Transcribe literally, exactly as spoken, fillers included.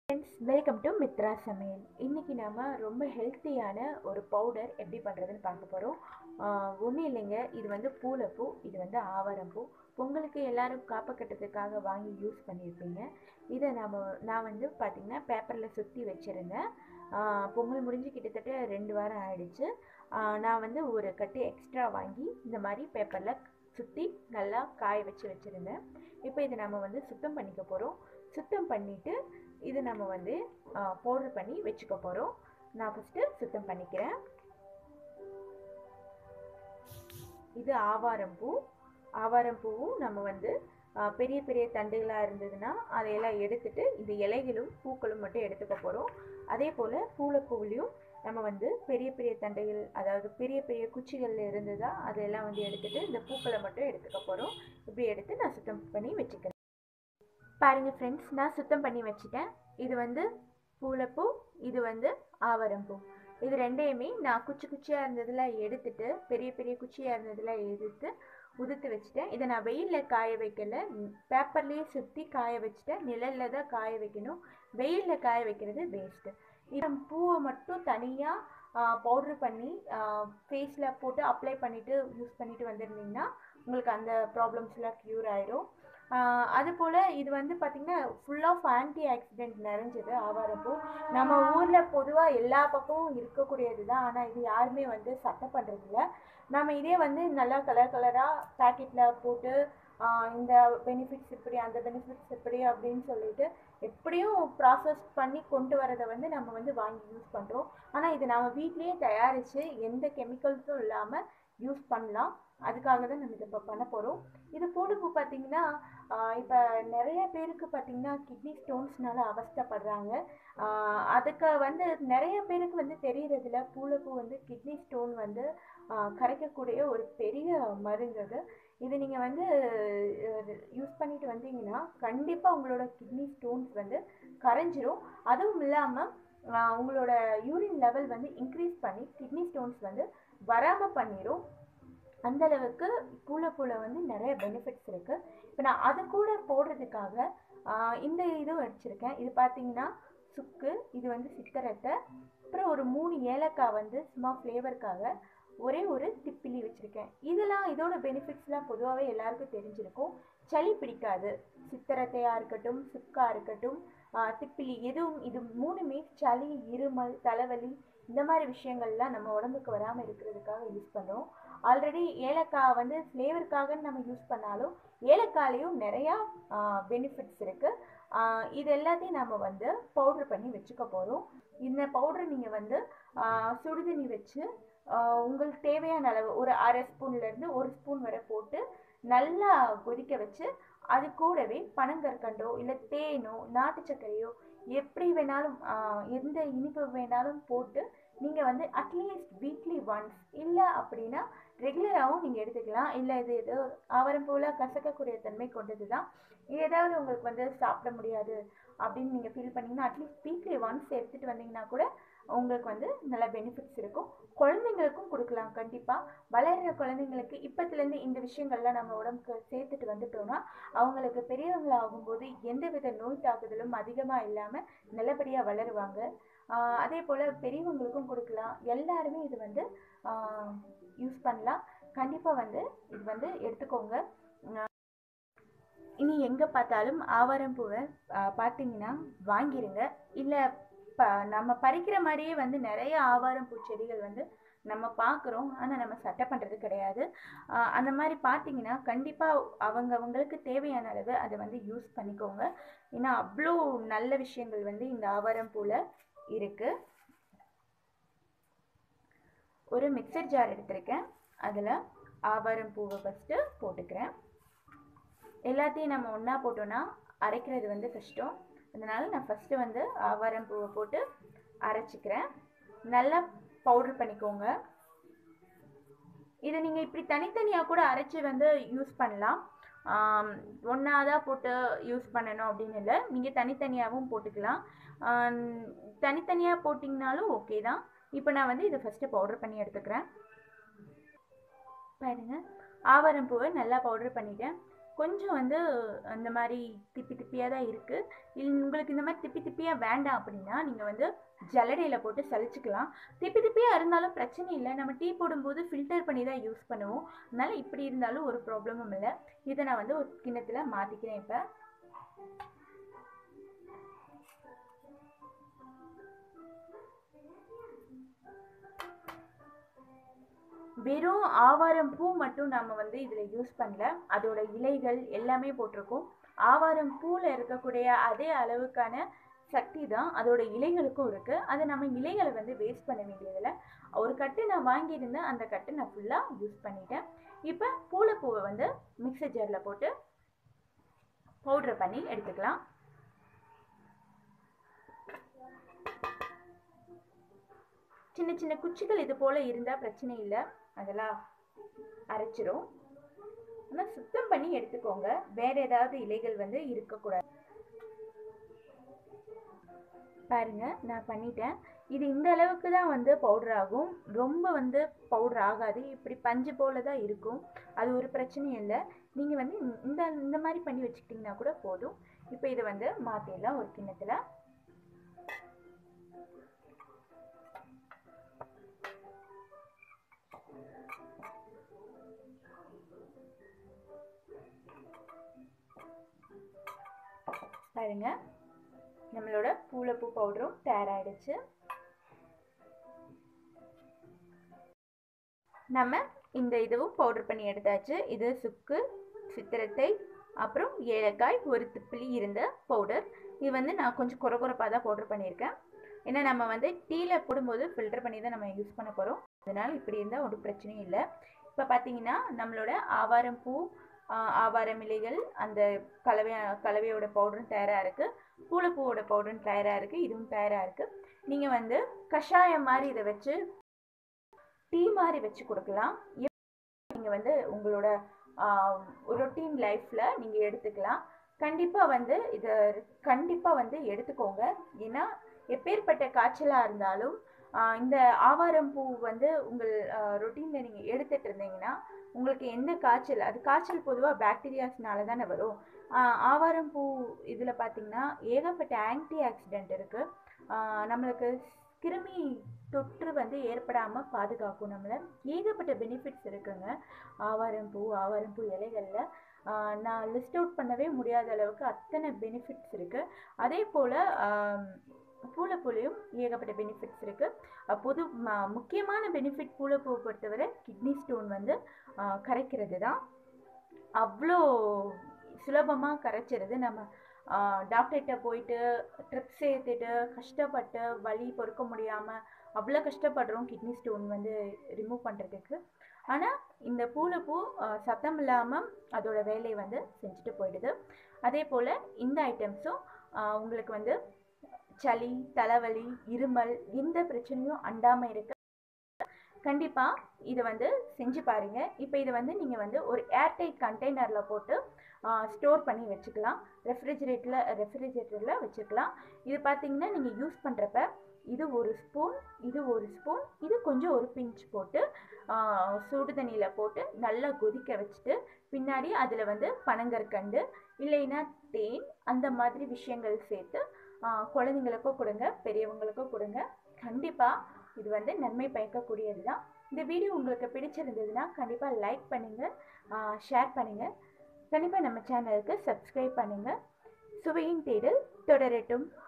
Friends, welcome to Mitra சமையல். இன்றைக்கி நாம் ரொம்ப ஹெல்த்தியான ஒரு பவுடர் எப்படி பண்ணுறதுன்னு பார்க்க போகிறோம். ஒன்றும் இல்லைங்க, இது வந்து பூளைப்பூ, இது வந்து ஆவாரம்பூ. பொங்கலுக்கு எல்லோரும் காப்பக்கட்டத்துக்காக வாங்கி யூஸ் பண்ணியிருப்பீங்க. இதை நாம் நான் வந்து பார்த்திங்கன்னா பேப்பரில் சுற்றி வச்சுருந்தேன். பொங்கல் முடிஞ்சு கிட்டத்தட்ட ரெண்டு வாரம் ஆயிடுச்சு. நான் வந்து ஒரு கட்டு எக்ஸ்ட்ரா வாங்கி இந்த மாதிரி பேப்பரில் சுற்றி நல்லா காய வச்சு வச்சுருந்தேன். இப்போ இதை நம்ம வந்து சுத்தம் பண்ணிக்க போகிறோம். சுத்தம் பண்ணிவிட்டு இது நம்ம வந்து பவுடர் பண்ணி வச்சுக்க போகிறோம். நான் ஃபஸ்ட்டு சுத்தம் பண்ணிக்கிறேன். இது ஆவாரம்பூ. ஆவாரம்பூவும் நம்ம வந்து பெரிய பெரிய தண்டுகளாக இருந்ததுன்னா அதையெல்லாம் எடுத்துட்டு இந்த இலைகளும் பூக்களும் மட்டும் எடுத்துக்க போகிறோம். அதே போல் பூளைப்பூவிலையும் நம்ம வந்து பெரிய பெரிய தண்டுகள், அதாவது பெரிய பெரிய குச்சிகள் இருந்ததா அதையெல்லாம் வந்து எடுத்துட்டு இந்த பூக்களை மட்டும் எடுத்துக்க போகிறோம். இப்படி எடுத்து நான் சுத்தம் பண்ணி வச்சுக்கிறேன். பாருங்கள் ஃப்ரெண்ட்ஸ், நான் சுத்தம் பண்ணி வச்சுட்டேன். இது வந்து பூளைப்பூ, இது வந்து ஆவாரம்பூ. இது ரெண்டையுமே நான் குச்சி குச்சியாக இருந்ததில் எடுத்துட்டு பெரிய பெரிய குச்சியாக இருந்ததில் எடுத்து உதுத்து வச்சுட்டேன். இதை நான் வெயிலில் காய வைக்கல, பேப்பர்லேயே சுற்றி காய வச்சுட்டேன். நிழலில் தான் காய வைக்கணும், வெயிலில் காய வைக்கிறது வேஸ்ட்டு. இது பூவை மட்டும் தனியாக பவுட்ரு பண்ணி ஃபேஸில் போட்டு அப்ளை பண்ணிவிட்டு யூஸ் பண்ணிவிட்டு வந்துருந்தீங்கன்னா உங்களுக்கு அந்த ப்ராப்ளம்ஸ்லாம் க்யூர் ஆயிடும். அதுபோல் இது வந்து பார்த்திங்கன்னா ஃபுல் ஆஃப் ஆன்டி ஆக்சிடென்ட் நிறைஞ்சது ஆவாரம்பூ. நம்ம ஊரில் பொதுவாக எல்லா பக்கமும் இருக்கக்கூடியது தான், ஆனால் இது யாருமே வந்து சட்டை பண்ணுறதில்ல. நம்ம இதே வந்து நல்லா கலர் கலராக பேக்கெட்டில் போட்டு இந்த பெனிஃபிட்ஸ் இப்படி, அந்த பெனிஃபிட்ஸ் இப்படி அப்படின்னு சொல்லிட்டு எப்படியும் ப்ராசஸ் பண்ணி கொண்டு வரதை வந்து நம்ம வந்து வாங்கி யூஸ் பண்ணுறோம். ஆனால் இது நம்ம வீட்லேயே தயாரித்து எந்த கெமிக்கல்ஸும் இல்லாமல் யூஸ் பண்ணலாம். அதுக்காக தான் நம்ம இதை இப்போ பண்ண போகிறோம். இது பூளைப்பூ பார்த்திங்கன்னா இப்போ நிறைய பேருக்கு பார்த்திங்கன்னா கிட்னி ஸ்டோன்ஸ்னால அவஸ்தைப்படுறாங்க. அதுக்கு வந்து நிறைய பேருக்கு வந்து தெரியறதில்ல, பூளைப்பூ வந்து கிட்னி ஸ்டோன் வந்து கரைக்கக்கூடிய ஒரு பெரிய மருந்து. அது இது நீங்கள் வந்து யூஸ் பண்ணிட்டு வந்தீங்கன்னா கண்டிப்பாக உங்களோட கிட்னி ஸ்டோன்ஸ் வந்து கரைஞ்சிரும். அதுவும் இல்லாமல் உங்களோட யூரின் லெவல் வந்து இன்க்ரீஸ் பண்ணி கிட்னி ஸ்டோன்ஸ் வந்து வராமல் பண்ணிடும். அந்தளவுக்கு பூளைப்பூவில் வந்து நிறைய பெனிஃபிட்ஸ் இருக்குது. இப்போ நான் அது கூட போடுறதுக்காக இந்த இதுவும் வச்சுருக்கேன். இது பார்த்திங்கன்னா சுக்கு, இது வந்து சித்தரத்தை, அப்புறம் ஒரு மூணு ஏலக்காய் வந்து சும்மா ஃப்ளேவருக்காக, ஒரே ஒரு திப்பிலி வச்சுருக்கேன். இதெல்லாம் இதோட பெனிஃபிட்ஸ்லாம் பொதுவாகவே எல்லாருக்கும் தெரிஞ்சிருக்கும். சளி பிடிக்காது. சித்தரத்தையாக இருக்கட்டும், சுக்காக இருக்கட்டும், திப்பிலி, எதுவும் இது மூணுமே சளி, இருமல், தலைவலி இந்த மாதிரி விஷயங்கள்லாம் நம்ம உடம்புக்கு வராமல் இருக்கிறதுக்காக யூஸ் பண்ணுறோம். ஆல்ரெடி ஏலக்காய் வந்து ஃப்ளேவருக்காகன்னு நம்ம யூஸ் பண்ணாலும் ஏலக்காயிலையும் நிறையா பெனிஃபிட்ஸ் இருக்குது. இது எல்லாத்தையும் நம்ம வந்து பவுட்ரு பண்ணி வச்சுக்க போகிறோம். இந்த பவுட்ரு நீங்கள் வந்து சுடுதண்ணி வச்சு உங்களுக்கு தேவையான அளவு ஒரு அரை ஸ்பூன்லேருந்து ஒரு ஸ்பூன் வரை போட்டு நல்லா கொதிக்க வச்சு அது கூடவே பனங்கற்கண்டோ இல்லை தேனோ நாட்டு சர்க்கரையோ எப்படி வேணாலும் எந்த இனிப்பு வேணாலும் போட்டு நீங்கள் வந்து அட்லீஸ்ட் வீக்லி ஒன்ஸ், இல்லை அப்படின்னா ரெகுலராகவும் நீங்கள் எடுத்துக்கலாம். இல்லை இது ஏதோ ஆவாரம்பூவில் கசக்கக்கூடிய தன்மை கொண்டது தான், ஏதாவது உங்களுக்கு வந்து சாப்பிட முடியாது அப்படின்னு நீங்கள் ஃபீல் பண்ணிங்கன்னா அட்லீஸ்ட் வீக்லி ஒன்ஸ் எடுத்துகிட்டு வந்தீங்கன்னா கூட உங்களுக்கு வந்து நல்ல பெனிஃபிட்ஸ் இருக்கும். குழந்தைங்களுக்கும் கொடுக்கலாம். கண்டிப்பாக வளர்கிற குழந்தைங்களுக்கு இப்போத்துலேருந்து இந்த விஷயங்கள்லாம் நம்ம உடம்புக்கு சேர்த்துட்டு வந்துட்டோம்னா அவங்களுக்கு பெரியவங்களாகும்போது எந்த வித நோய் தாக்குதலும் அதிகமாக இல்லாமல் நல்லபடியாக வளருவாங்க. அதே போல் பெரியவங்களுக்கும் கொடுக்கலாம். எல்லாருமே இது வந்து யூஸ் பண்ணலாம். கண்டிப்பாக வந்து இது வந்து எடுத்துக்கோங்க. இனி எங்கே பார்த்தாலும் ஆவாரம்பூவை பார்த்தீங்கன்னா வாங்கிடுங்க. இல்லை ப நம்ம பறிக்கிற மாதிரியே வந்து நிறைய ஆவாரம்பூ செடிகள் வந்து நம்ம பார்க்குறோம், ஆனால் நம்ம சட்டை பண்ணுறது கிடையாது. அந்த மாதிரி பார்த்தீங்கன்னா கண்டிப்பாக அவங்க அவங்களுக்கு தேவையான அளவு அதை வந்து யூஸ் பண்ணிக்கோங்க. ஏன்னா அவ்வளோ நல்ல விஷயங்கள் வந்து இந்த ஆவாரம்பூவில் இருக்குது. ஒரு மிக்சர் ஜார் எடுத்திருக்கேன், அதில் ஆவாரம்பூவை ஃபஸ்ட்டு போட்டுக்கிறேன். எல்லாத்தையும் நம்ம ஒன்றா போட்டோன்னா அரைக்கிறது வந்து கஷ்டம், அதனால் நான் ஃபஸ்ட்டு வந்து ஆவாரம்பூவை போட்டு அரைச்சிக்கிறேன். நல்லா பவுட்ரு பண்ணிக்கோங்க. இதை நீங்கள் இப்படி தனித்தனியாக கூட அரைச்சி வந்து யூஸ் பண்ணலாம். ஒன்றா தான் போட்டு யூஸ் பண்ணணும் அப்படின்னு இல்லை, நீங்கள் தனித்தனியாகவும் போட்டுக்கலாம். தனித்தனியாக போட்டிங்கனாலும் ஓகே தான். இப்போ நான் வந்து இதை ஃபஸ்ட்டு பவுட்ரு பண்ணி எடுத்துக்கிறேன். பாருங்கள், ஆவாரம்பூவை நல்லா பவுட்ரு பண்ணிட்டேன். கொஞ்சம் வந்து அந்த மாதிரி திப்பி திப்பியாக தான் இருக்குது. உங்களுக்கு இந்த மாதிரி திப்பி திப்பியாக வேண்டாம் அப்படின்னா நீங்கள் வந்து ஜல்லடையில் போட்டு சலிச்சுக்கலாம். திப்பி திப்பியாக இருந்தாலும் பிரச்சனை இல்லை, நம்ம டீ போடும்போது ஃபில்டர் பண்ணி தான் யூஸ் பண்ணுவோம். அதனால் இப்படி இருந்தாலும் ஒரு ப்ராப்ளமும் இல்லை. இதை நான் வந்து ஒரு கிண்ணத்தில் மாற்றிக்கிறேன். இப்போ வெறும் ஆவாரம் பூ மட்டும் நம்ம வந்து இதில் யூஸ் பண்ணல, அதோட இலைகள் எல்லாமே போட்டிருக்கோம். ஆவாரம் பூவில் இருக்கக்கூடிய அதே அளவுக்கான சக்தி தான் அதோட இலைகளுக்கும் இருக்குது. அதை நம்ம இலைகளை வந்து வேஸ்ட் பண்ண வேண்டியதில்லை. ஒரு கட்டு நான் வாங்கியிருந்தேன், அந்த கட்டு நான் ஃபுல்லாக யூஸ் பண்ணிட்டேன். இப்போ பூளைப்பூவை வந்து மிக்சர் ஜாரில் போட்டு பவுட்ரு பண்ணி எடுத்துக்கலாம். சின்ன சின்ன குச்சிகள் இது போல் இருந்தால் பிரச்சனை இல்லை, அதெல்லாம் அரைச்சிரும். ஆனால் சுத்தம் பண்ணி எடுத்துக்கோங்க, வேற ஏதாவது இலைகள் வந்து இருக்கக்கூடாது. பாருங்க, நான் பண்ணிட்டேன். இது இந்த அளவுக்கு தான் வந்து பவுடர் ஆகும், ரொம்ப வந்து பவுடர் ஆகாது. இப்படி பஞ்சு போல தான் இருக்கும், அது ஒரு பிரச்சனையும் இல்லை. நீங்கள் வந்து இந்த இந்த மாதிரி பண்ணி வச்சுக்கிட்டிங்கன்னா கூட போதும். இப்போ இதை வந்து மாற்றிடலாம் ஒரு கிண்ணத்தில். பாருங்க, நம்மளோட பூளைப்பூ பவுடரும் தயாராகிடுச்சு. நம்ம இந்த இதுவும் பவுடர் பண்ணி எடுத்தாச்சு. இது சுக்கு, சித்திரத்தை, அப்புறம் ஏலக்காய், ஒரு திப்பிலி இருந்த பவுடர். இது வந்து நான் கொஞ்சம் குறை குறைப்பாக தான் பவுடர் பண்ணியிருக்கேன். ஏன்னா நம்ம வந்து டீயில் போடும்போது ஃபில்டர் பண்ணி தான் நம்ம யூஸ் பண்ண போகிறோம். அதனால் இப்படி இருந்தால் ஒரு பிரச்சனையும் இல்லை. இப்போ பார்த்தீங்கன்னா நம்மளோட ஆவாரம் பூ, ஆவாரம் இலைகள், அந்த கலவை கலவையோட பவுடரும் தயாராக இருக்குது. பூளைப்பூவோட பவுடரும் தயாராக இருக்குது. இதுவும் தயாராக இருக்குது. நீங்கள் வந்து கஷாயம் மாதிரி இதை வச்சு டீ மாதிரி வச்சு கொடுக்கலாம். நீங்கள் வந்து உங்களோட ரொட்டீன் லைஃப்பில் நீங்கள் எடுத்துக்கலாம். கண்டிப்பாக வந்து இதை கண்டிப்பாக வந்து எடுத்துக்கோங்க. ஏன்னா எப்பேற்பட்ட காய்ச்சலாக இருந்தாலும் இந்த ஆவாரம் பூ வந்து உங்கள் ரொட்டீனில் நீங்கள் எடுத்துகிட்டு இருந்தீங்கன்னா உங்களுக்கு எந்த காய்ச்சல், அது காய்ச்சல் பொதுவாக பாக்டீரியாஸ்னால தானே வரும். ஆவாரம் பூ இதில் பார்த்திங்கன்னா ஏகப்பட்ட ஆன்டி ஆக்சிடென்ட் இருக்குது. நம்மளுக்கு கிருமி தொற்று வந்து ஏற்படாமல் பாதுகாக்கும். நம்மளை ஏகப்பட்ட பெனிஃபிட்ஸ் இருக்குங்க ஆவாரம் பூ ஆவாரம் பூ இலைகளில். நான் லிஸ்ட் அவுட் பண்ணவே முடியாத அளவுக்கு அத்தனை பெனிஃபிட்ஸ் இருக்குது. அதே போல் பூளைப்பூலையும் ஏகப்பட்ட பெனிஃபிட்ஸ் இருக்குது. பொது முக்கியமான பெனிஃபிட் பூளைப்பூவை பொறுத்தவரை கிட்னி ஸ்டோன் வந்து கரைக்கிறது தான். அவ்வளோ சுலபமாக கரைச்சிருது. நம்ம டாக்டர்கிட்ட போயிட்டு ட்ரிப்ஸ் ஏற்றிட்டு கஷ்டப்பட்டு வலி பொறுக்க முடியாமல் அவ்வளோ கஷ்டப்படுறோம் கிட்னி ஸ்டோன் வந்து ரிமூவ் பண்ணுறதுக்கு. ஆனால் இந்த பூளைப்பூ சத்தம் இல்லாமல் அதோட வேலையை வந்து செஞ்சுட்டு போயிடுது. அதே போல் இந்த ஐட்டம்ஸும் உங்களுக்கு வந்து சளி, தலைவலி, இருமல் எந்த பிரச்சனையும் அண்டாமல் இருக்கு. கண்டிப்பாக இதை வந்து செஞ்சு பாருங்கள். இப்போ இதை வந்து நீங்கள் வந்து ஒரு ஏர்டைட் கண்டெய்னரில் போட்டு ஸ்டோர் பண்ணி வச்சுக்கலாம். ரெஃப்ரிஜிரேட்டரில் ரெஃப்ரிஜிரேட்டரில் வச்சுக்கலாம். இது பார்த்தீங்கன்னா நீங்கள் யூஸ் பண்ணுறப்ப இது ஒரு ஸ்பூன், இது ஒரு ஸ்பூன், இது கொஞ்சம் ஒரு பிஞ்ச் போட்டு சுடு தண்ணியில் போட்டு நல்லா கொதிக்க வச்சுட்டு பின்னாடி அதில் வந்து பனங்கற்கண்டு இல்லைன்னா தேன் அந்த மாதிரி விஷயங்கள் சேர்த்து குழந்தைங்களுக்கும் கொடுங்க, பெரியவங்களுக்கும் கொடுங்க. கண்டிப்பாக இது வந்து நன்மை பயக்கக்கூடியது தான். இந்த வீடியோ உங்களுக்கு பிடிச்சிருந்ததுன்னா கண்டிப்பாக லைக் பண்ணுங்கள், ஷேர் பண்ணுங்கள். கண்டிப்பாக நம்ம சேனலுக்கு சப்ஸ்கிரைப் பண்ணுங்கள். சுவையின் தேடல் தொடரட்டும்.